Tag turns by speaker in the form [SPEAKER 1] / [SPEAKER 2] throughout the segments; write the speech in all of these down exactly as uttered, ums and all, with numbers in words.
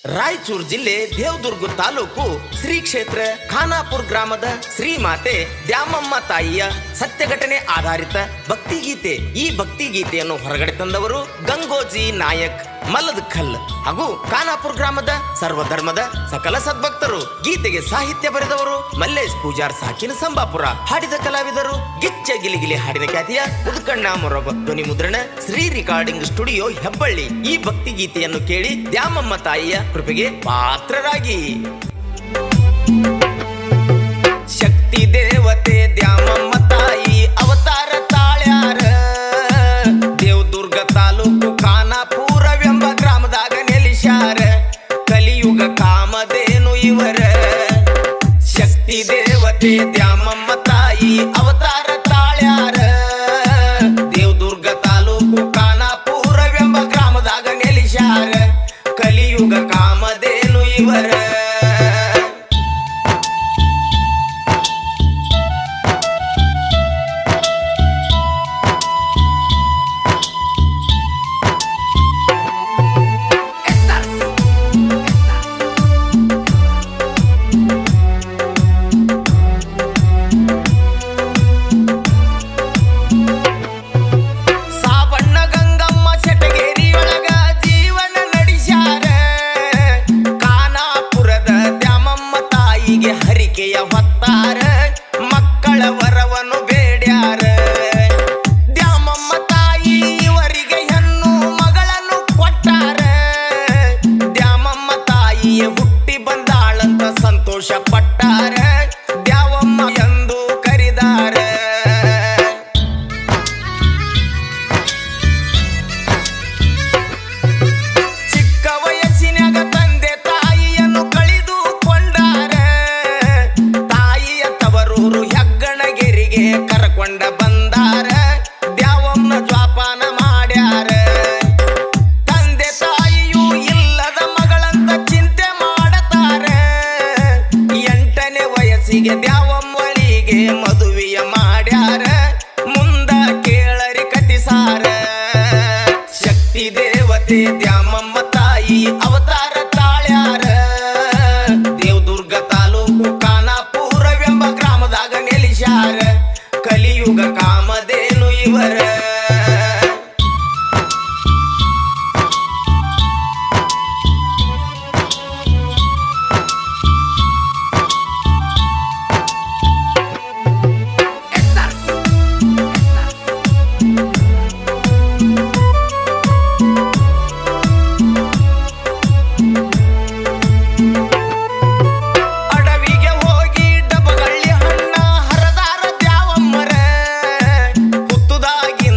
[SPEAKER 1] ರಾಯಚೂರು ಜಿಲ್ಲೆ ದೇವದುರ್ಗ ತಾಲೂಕು ಶ್ರೀ ಕ್ಷೇತ್ರ ಖಾನಾಪುರ ಗ್ರಾಮದ ಶ್ರೀಮಾತೆ ದ್ಯಾಮಮ್ಮ ತಾಯಿಯ ಸತ್ಯ ಘಟನೆ ಆಧಾರಿತ ಭಕ್ತಿಗೀತೆ. ಈ ಭಕ್ತಿಗೀತೆಯನ್ನು ಹೊರಗಡೆ ತಂದವರು ಗಂಗೋಜಿ ನಾಯಕ್ ಮಲ್ಲದ ಖಲ್ ಹಾಗೂ ಖಾನಾಪುರ ಗ್ರಾಮದ ಸರ್ವಧರ್ಮದ ಸಕಲ ಸದ್ಭಕ್ತರು. ಗೀತೆಗೆ ಸಾಹಿತ್ಯ ಬರೆದವರು ಮಲ್ಲೇಶ್ ಪೂಜಾರ್ ಸಾಕಿನ ಸಂಬಾಪುರ. ಹಾಡಿದ ಕಲಾವಿದರು ಗಿಚ್ಚ ಗಿಲಿಗಿಲಿ ಹಾಡಿನ ಖ್ಯಾತಿಯ ಉದ್ಕಣ್ಣ ಮೊರಬ. ಧ್ವನಿ ಮುದ್ರಣ ಶ್ರೀ ರೆಕಾರ್ಡಿಂಗ್ ಸ್ಟುಡಿಯೋ ಹೆಬ್ಬಳ್ಳಿ. ಈ ಭಕ್ತಿ ಗೀತೆಯನ್ನು ಕೇಳಿ ದ್ಯಾಮಮ್ಮ ತಾಯಿಯ ಕೃಪೆಗೆ ಪಾತ್ರರಾಗಿ. ಶಕ್ತಿ ದೇವತೆ ದ್ಯಾಮಮ್ಮ ತಾಯಿ ಅವತಾರ ತಾಳ್ಯಾರ. ದೇವದುರ್ಗ ತಾಲೂಕು ಖಾನಾಪುರವೆಂಬ ಗ್ರಾಮದಾಗ ನೆಲೆಸ್ಯಾರ. ಕಲಿಯುಗ ಕಾಮಧೇನು ಇವರ. ಶಕ್ತಿ ದೇವತೆ ದ್ಯಾಮಮ್ಮ ತಾಯಿ ಅವತಾರ ತಾಳ್ಯಾರ. ದೇವದುರ್ಗ ತಾಲೂಕು ಖಾನಾಪುರವೆಂಬ ಗ್ರಾಮದಾಗ ನೆಲೆಸ್ಯಾರ. ಕಲಿಯುಗ ಕಾಮಧೇನು ಇವರ. ಹರಿಕೆಯ ಹೊತ್ತಾರ ಮಕ್ಕಳ ವರವನ್ನು ಬೇಡ್ಯಾರ. ದ್ಯಾಮಮ್ಮ ತಾಯಿ ಇವರಿಗೆ ಹೆಣ್ಣು ಮಗಳನ್ನು ಕೊಟ್ಟಾರ. ದ್ಯಾಮಮ್ಮ ತಾಯಿಯ ಹುಟ್ಟಿ ಬಂದಾಳಂತ ಸಂತೋಷ ಪಟ್ಟಾರ. ದ್ಯಾವಮ್ಮ ಎಂದು ಕರಿದಾರ. ಚಿಕ್ಕ ವಯಸ್ಸಿನಾಗ ತಂದೆ ತಾಯಿಯನ್ನು ಕಳೆದು ಹೆಗ್ಗಣಗೆರಿಗೆ ಕರಕೊಂಡ ಬಂದಾರ. ದ್ಯಾವಮ್ಮ ಜ್ವಾಪಾನ ಮಾಡ್ಯಾರ. ತಂದೆ ತಾಯಿಯೂ ಇಲ್ಲದ ಮಗಳಂತ ಚಿಂತೆ ಮಾಡತಾರ. ಎಂಟನೇ ವಯಸ್ಸಿಗೆ ದ್ಯಾವಮ್ಮಳಿಗೆ ಮದುವೆಯ ಮಾಡ್ಯಾರ. ಮುಂದ ಕೇಳರಿ ಕತಿಸಾರ. ಶಕ್ತಿ ದೇವತೆ ದ್ಯಾಮಮ್ಮ ತಾಯಿ ಅವತಾರ ತಾಳ್ಯಾರ. ದೇವದುರ್ಗ ತಾಲೂಕು ಖಾನಾಪುರವೆಂಬ ಗ್ರಾಮದಾಗ ನೆಲೆಸ್ಯಾರ. ಕಲಿಯುಗ ಕಾಮಧೇನು ಇವರ. ಹುತ್ತುದಾಗಿ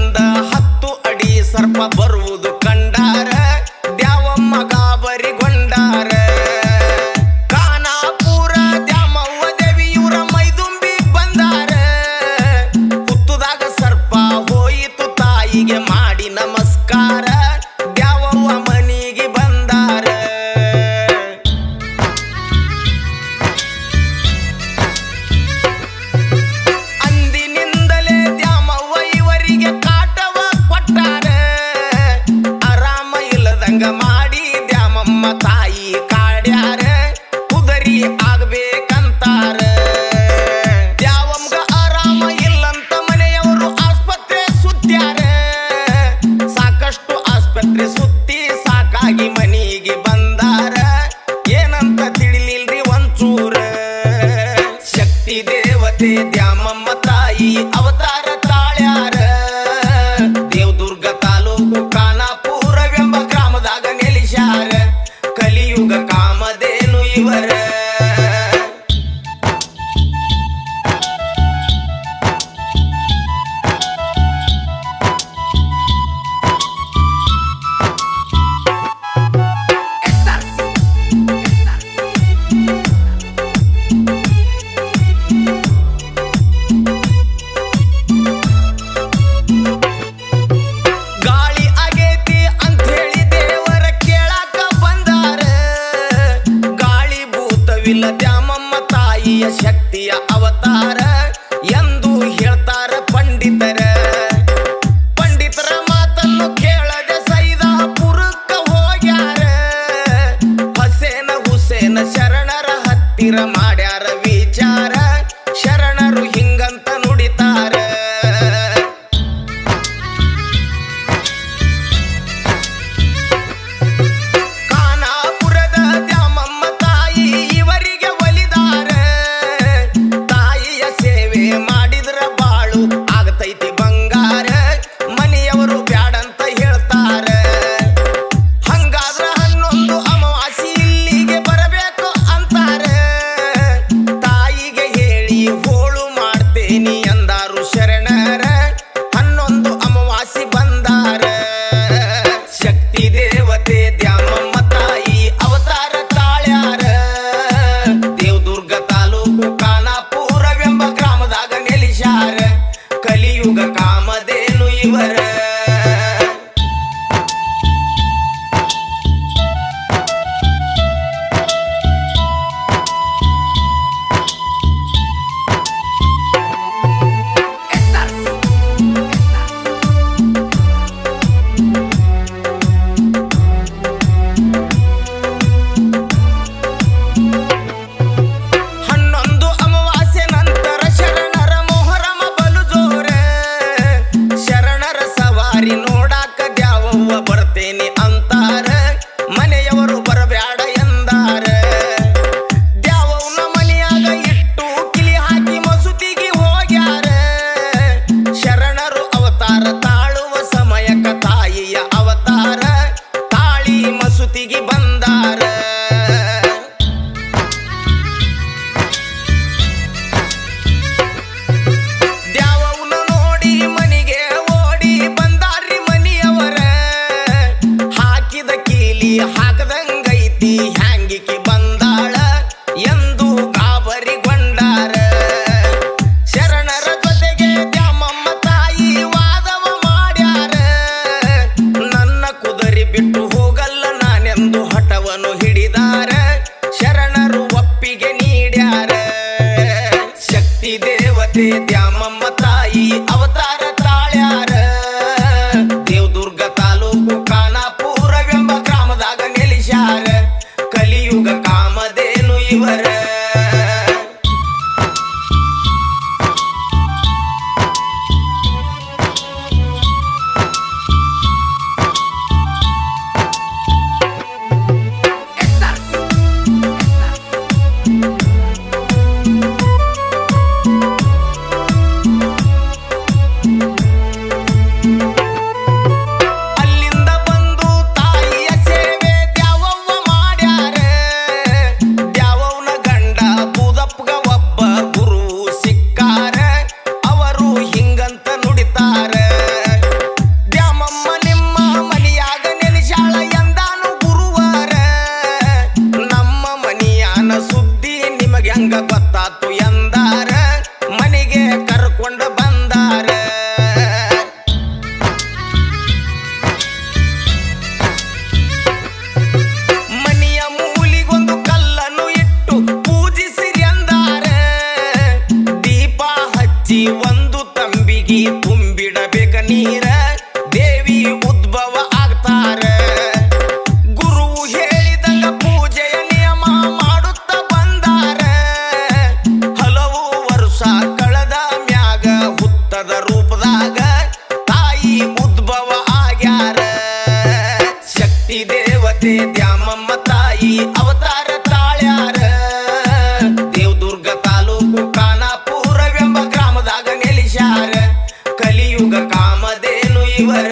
[SPEAKER 1] ಕಲಿಯುಗ ಕಾಮಧೇನು ಇವರ. ಬರ್ತೇನೆ ಅಂತಾರ ಮನೆಯವರು ಬರಬ್ಯಾಡ ಎಂದಾರ. ದ್ಯಾವವ್ನ ಮನೆಯಾಗ ಇಟ್ಟು ಕಿಲಿ ಹಾಕಿ ಮಸೂತಿಗೆ ಹೋಗ್ಯಾರ. ಶರಣರು ಅವತಾರ ತಾಳುವ ಸಮಯಕ್ಕ ತಾಯಿಯ ಅವತಾರ ತಾಳಿ ಮಸೂತಿಗೆ ಬಂದಾರ. ದ್ಯಾವವ್ನ ನೋಡಿ ಮನೆಗೆ ಓಡಿ ಬಂದಾರ್ರಿ ಮನೆಯವರ. ಹಾಕದಂಗೈತಿ ಹ್ಯಾಂಗಿಕಿ ಬಂದಾಳ ಎಂದು ಗಾಬರಿಗೊಂಡಾರ. ಶರಣರ ಜೊತೆಗೆ ದ್ಯಾಮಮ್ಮ ತಾಯಿ ವಾದವ ಮಾಡ್ಯಾರ. ನನ್ನ ಕುದರಿ ಬಿಟ್ಟು ಹೋಗಲ್ಲ ನಾನೆಂದು ಹಠವನ್ನು ಹಿಡಿದಾರ. ಶರಣರು ಒಪ್ಪಿಗೆ ನೀಡ್ಯಾರ. ಶಕ್ತಿ ದೇವತೆ ದ್ಯಾಮಮ್ಮ ತಾಯಿ ಅವತಾರ ತಾಳ್ಯಾರ. ದೇವದುರ್ಗ ತಾಲೂಕು ಖಾನಾಪುರವೆಂಬ ಗ್ರಾಮದಾಗ ನೆಲೆಸ್ಯಾರ. ಕಲಿಯುಗ ಕಾಮಧೇನು ಇವರ. ಸುದ್ದಿ ನಿಮಗೆ ಹಂಗ ಗೊತ್ತಾತು ಎಂದಾರ ಮನೆಗೆ ಕರ್ಕೊಂಡು ಬಂದಾರ. ಮನೆಯ ಮೂಲಿಗೊಂದು ಕಲ್ಲನ್ನು ಇಟ್ಟು ಪೂಜಿಸಿರಿ ಎಂದಾರ. ದೀಪ ಹಚ್ಚಿ ಒಂದು ತಂಬಿಗೆ ತುಂಬಿಡಬೇಕ ನೀರ. ದೇವಿ ಉದ್ಭವ ಆಗ್ತಾರ. ಗುರು ಹೇಳಿದಂಗ ಪೂಜೆಯ ನಿಯಮ ಮಾಡುತ್ತ ಬಂದಾರ. ಹಲವು ವರ್ಷ ಕಳೆದ ಮ್ಯಾಗ ಹುತ್ತದ ರೂಪದಾಗ ತಾಯಿ ಉದ್ಭವ ಆಗ್ಯಾರ. ಶಕ್ತಿ ದೇವತೆ ದ್ಯಾಮಮ್ಮ ತಾಯಿ ಅವತಾರ ತಾಳ್ಯಾರ. ದೇವದುರ್ಗ ತಾಲೂಕು ಖಾನಾಪುರವೆಂಬ ಗ್ರಾಮದಾಗ ನೆಲೆಸ್ಯಾರ. ಕಲಿಯುಗ ಕಾಮಧೇನು ಇವರ.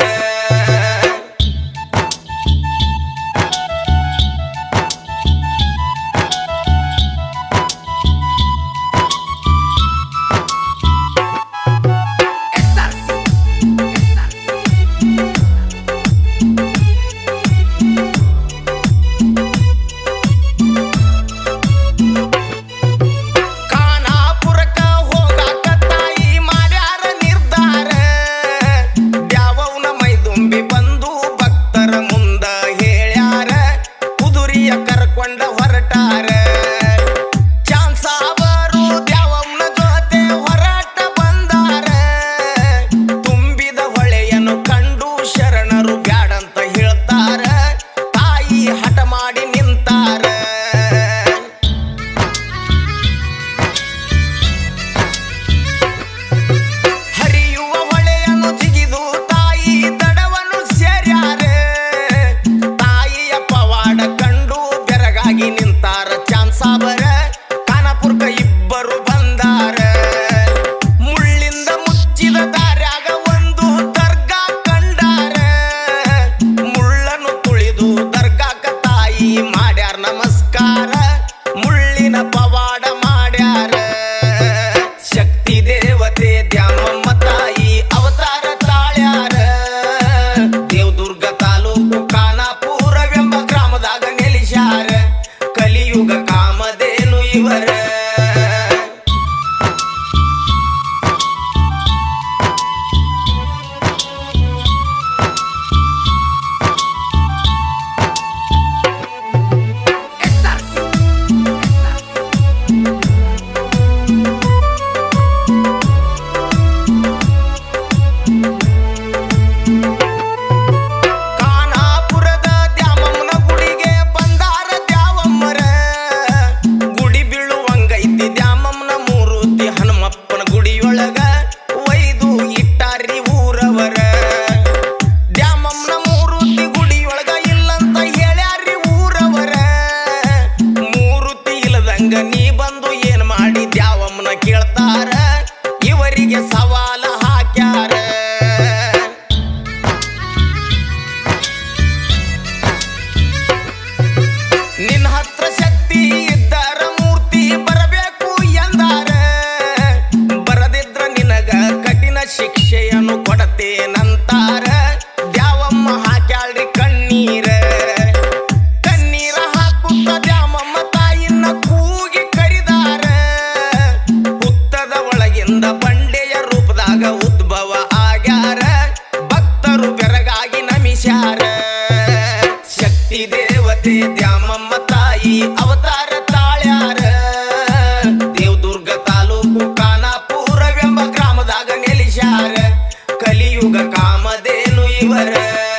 [SPEAKER 1] ಬರ್ತೇನಂತಾರ ದ್ಯಾವಮ್ಮ ಹಾಕ್ಯಾಳ್ರಿ ಕಣ್ಣೀರ ಕಣ್ಣೀರ ಹಾಕುತ್ತ ದ್ಯಾಮಮ್ಮ ತಾಯಿನ ಕೂಗಿ ಕರಿದಾರ ಹುತ್ತದ ಒಳಗಿಂದ ಬಂಡೆಯ ರೂಪದಾಗ ಉದ್ಭವ ಆಗ್ಯಾರ ಭಕ್ತರು ಬೆರಗಾಗಿ ನಮಿಸ್ಯಾರ ಶಕ್ತಿ ದೇವತೆ ದ್ಯಾಮಮ್ಮ ತಾಯಿ ಅವತಾರ ತಾಳ್ಯಾರ ದೇವದುರ್ಗ ತಾಲೂಕು ಖಾನಾಪುರವೆಂಬ ಗ್ರಾಮದಾಗ ನೆಲೆಸ್ಯಾರ ಕಲಿಯುಗ ಕಾಮಧೇನು ಇವರ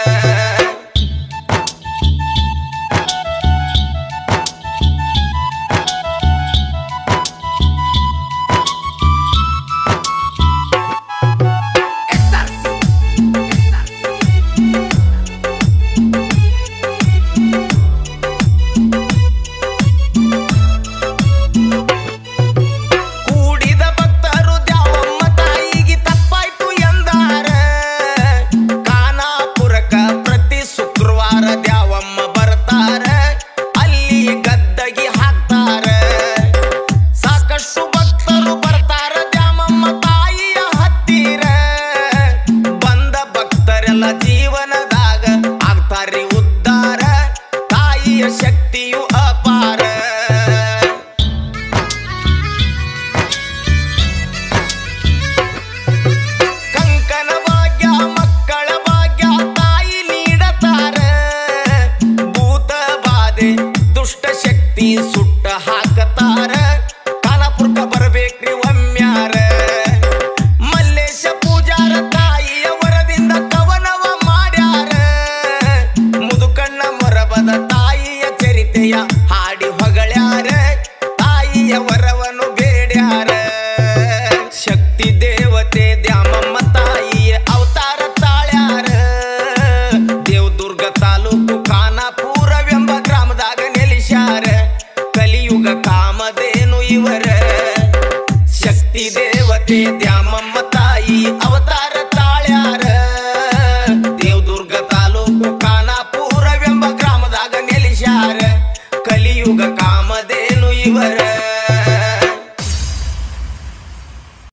[SPEAKER 1] ಜೀವನದಾಗ ಆಗ್ತಾರಿ ಉದ್ಧಾರ ತಾಯಿಯ ಶಕ್ತಿಯು ಅಪಾರ ಕಂಕನ ಭಾಗ್ಯ ಮಕ್ಕಳ ಭಾಗ್ಯ ತಾಯಿ ನೀಡತಾರ ಭೂತ ಬಾಧೆ ದುಷ್ಟ ಶಕ್ತಿ ಸುಟ್ಟ ಹಾಕತಾರ ಖಾನಾಪುರಕ ಬರಬೇಕ್ರಿ ಒಮ್ಮ್ಯಾರ ಮಲ್ಲೇಶ ಪೂಜಾರ ತಾಯಿಯ ವರದಿಂದ ಕವನವ ಮಾಡ್ಯಾರ ಮುದುಕಣ್ಣ ಮೊರಬದ ತಾಯಿಯ ಚರಿತೆಯ ಹಾಡಿ ಹೊಗಳ್ಯಾರ ತಾಯಿಯ ವರವನ್ನು ಬೇಡ್ಯಾರ ಶಕ್ತಿ ದೇವತೆ ದ್ಯಾಮಮ್ಮ ತಾಯಿಯ ಅವತಾರ ತಾಳ್ಯಾರ ದೇವದುರ್ಗ ತಾಲೂಕು ಖಾನಾಪುರವೆಂಬ ಗ್ರಾಮದಾಗ ನೆಲೆಸ್ಯಾರ ಕಲಿಯುಗ ಕಾಮಧೇನು ಇವರ ಶಕ್ತಿ ದೇವತೆ ದ್ಯಾಮಮ್ಮ ತಾಯಿ ಅವತಾರ